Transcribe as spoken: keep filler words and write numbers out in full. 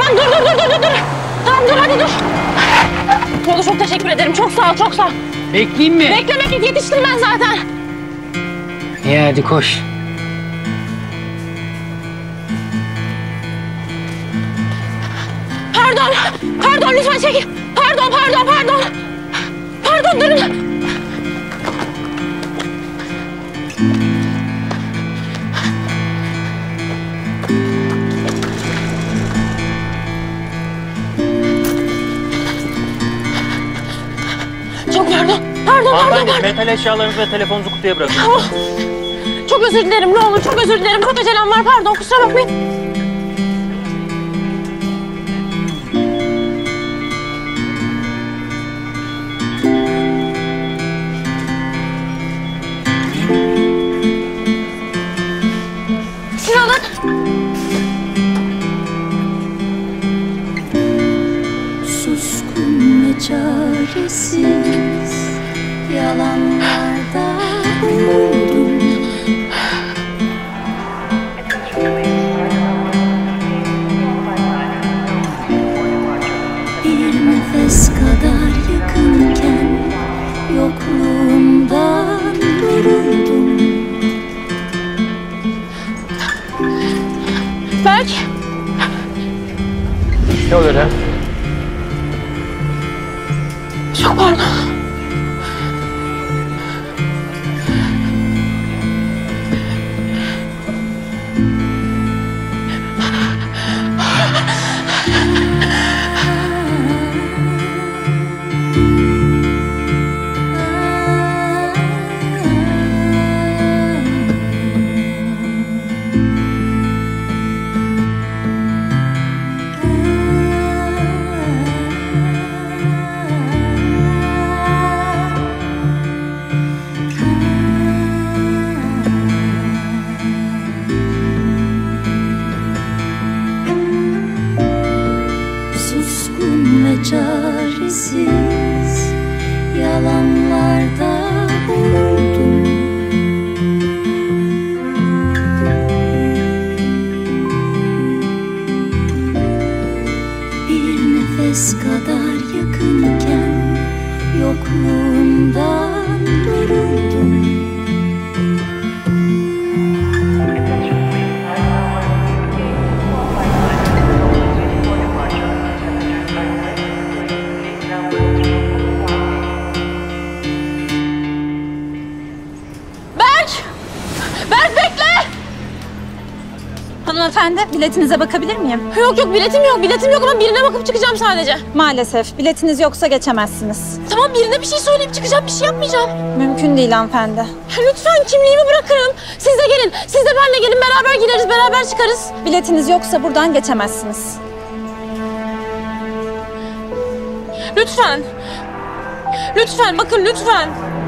Tamam dur dur dur dur dur. Tamam dur hadi dur. Ne olur çok teşekkür ederim. Çok sağ ol çok sağ ol. Bekleyeyim mi? Bekleme git yetiştim ben zaten. İyi hadi koş. Pardon. Pardon lütfen çekil. Pardon pardon pardon. Pardon durun. Çok pardon. Pardon pardon pardon. Metal eşyalarınızı ve telefonunuzu kutuya bırakın. Tamam. Çok özür dilerim ne olur çok özür dilerim. Çok acelem var pardon kusura bakmayın. Sinan'ın. Suskun ve çaresiz yalanlarda buldum. Bir nefes kadar yakınken yokluğumdan duruldum. Berk. Ne oluyor lan? Çok pardon. Suskun ve çaresiz yalanlarda buldum. Bir nefes kadar yakınken yokluğumdan duruldum. Berk! Berk bekle! Hanımefendi, biletinize bakabilir miyim? Yok yok biletim yok biletim yok ama birine bakıp çıkacağım sadece. Maalesef, biletiniz yoksa geçemezsiniz. Tamam birine bir şey söyleyip çıkacağım bir şey yapmayacağım. Mümkün değil hanımefendi. Lütfen kimliğimi bırakın. Siz de gelin. Siz de benimle gelin beraber gireriz beraber çıkarız. Biletiniz yoksa buradan geçemezsiniz. Lütfen. Lütfen bakın lütfen.